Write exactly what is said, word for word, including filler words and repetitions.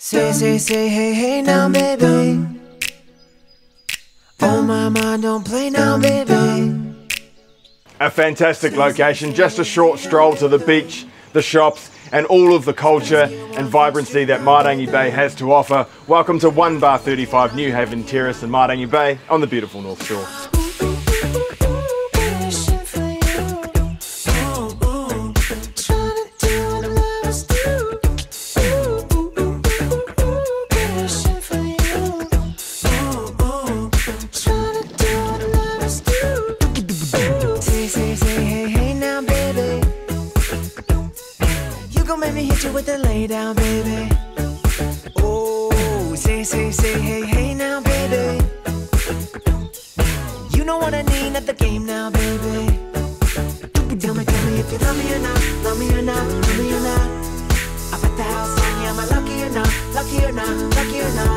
Say, say, say, hey, hey now, baby. Oh, my mind, don't play now, baby. A fantastic location, just a short stroll to the beach, the shops, and all of the culture and vibrancy that Mairangi Bay has to offer. Welcome to one bar thirty-five Newhaven Terrace in Mairangi Bay on the beautiful North Shore. Make me hit you with the lay down, baby. Oh, say, say, say, hey, hey now, baby. You know what I need at the game now, baby. Tell me, tell me if you love me or not, love me or not, love me or not. I bet the house on you, am I lucky or not, lucky or not, lucky or not?